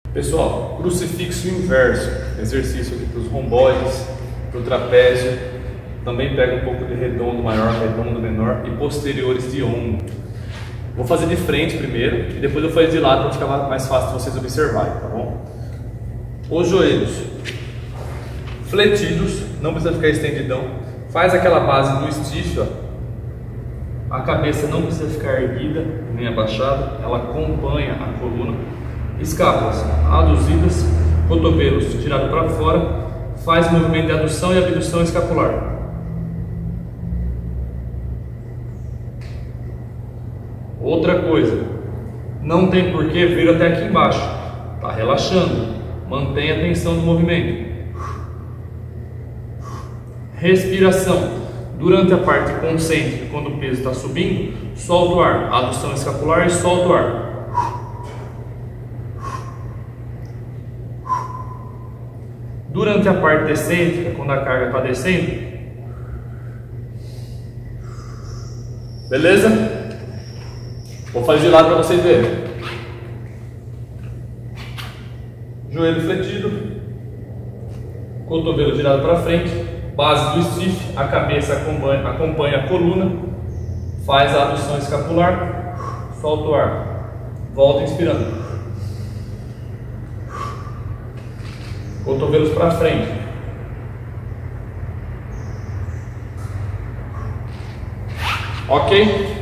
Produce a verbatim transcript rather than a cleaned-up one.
Pessoal, crucifixo inverso, exercício aqui para os romboides, para o trapézio, também pega um pouco de redondo maior, redondo menor e posteriores de ombro. Vou fazer de frente primeiro e depois eu faço de lado para ficar mais fácil de vocês observarem, tá bom? Os joelhos fletidos, não precisa ficar estendidão, faz aquela base do stiff, ó. A cabeça não precisa ficar erguida nem abaixada, ela acompanha a coluna. Escápulas aduzidas, cotovelos tirados para fora, faz movimento de adução e abdução escapular. Outra coisa, não tem por que vir até aqui embaixo, tá relaxando, mantenha a tensão do movimento. Respiração, durante a parte concêntrica, quando o peso está subindo, solta o ar, adução escapular e solta o ar. Durante a parte decêntrica, quando a carga está descendo, beleza? Vou fazer de lado para vocês verem. Joelho fletido, cotovelo virado para frente, base do stiff, a cabeça acompanha, acompanha a coluna, faz a adução escapular, solta o ar, volta inspirando. Cotovelos para frente. Ok?